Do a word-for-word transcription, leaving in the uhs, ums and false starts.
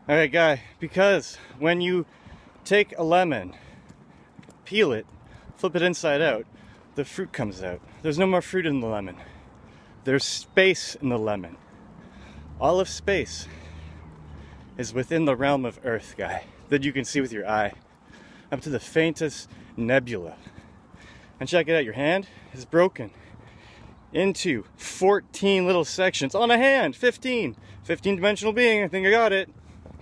Alright, guy, because when you take a lemon, peel it, flip it inside out, the fruit comes out. There's no more fruit in the lemon. There's space in the lemon. All of space is within the realm of Earth, guy, that you can see with your eye, up to the faintest nebula. And check it out, your hand is broken into fourteen little sections on a hand. fifteen. fifteen dimensional being, I think I got it.